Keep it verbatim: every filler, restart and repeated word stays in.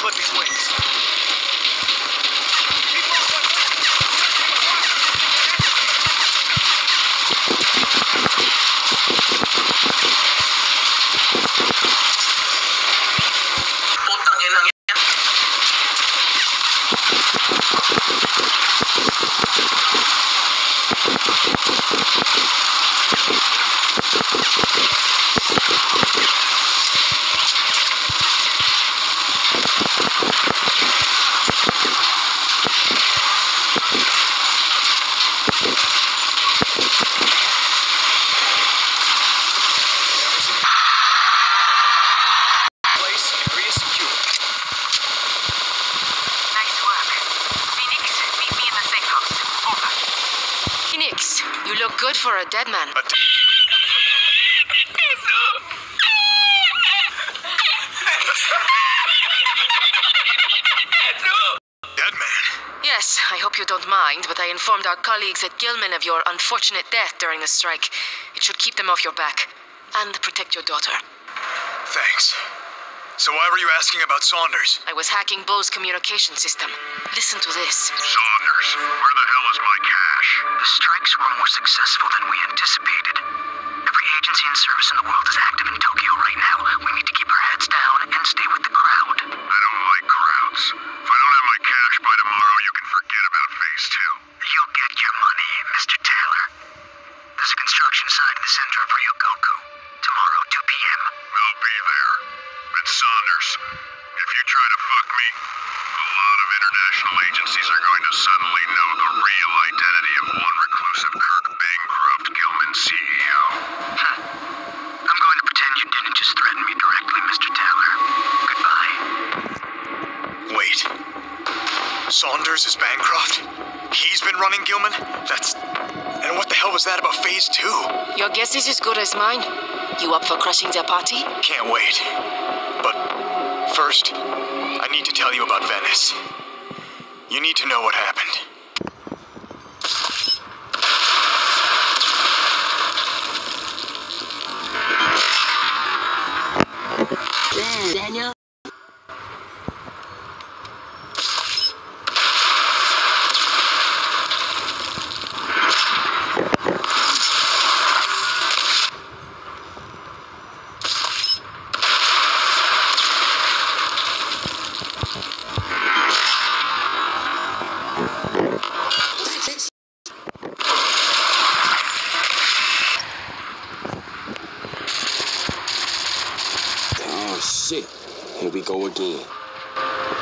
clip his wings. Putang ina yan. You look good for a dead man. But dead man? Yes, I hope you don't mind, but I informed our colleagues at Gilman of your unfortunate death during the strike. It should keep them off your back. And protect your daughter. Thanks. So why were you asking about Saunders? I was hacking Bo's communication system. Listen to this. Saunders, where the hell is my cash? The strikes were more successful than we anticipated. Every agency and service in the world is active in Tokyo right now. We need to keep our heads down and stay with the crowd. I don't like crowds. If I don't have my cash by tomorrow, you can forget about phase two. You'll get your money, Mister Taylor. There's a construction site in the center of Ryogoku. Tomorrow, two p m I'll be there. And Saunders, if you try to fuck me, a lot of international agencies are going to suddenly know the real identity of one reclusive Kirk Bancroft, Gilman's C E O. Huh. I'm going to pretend you didn't just threaten me directly, Mister Taylor. Goodbye. Wait. Saunders is Bancroft? He's been running Gilman? That's... And what the hell was that about phase two? Your guess is as good as mine. You up for crushing their party? Can't wait. But first, I need to tell you about Venice. You need to know what happened. Daniel? Oh shit, here we go again.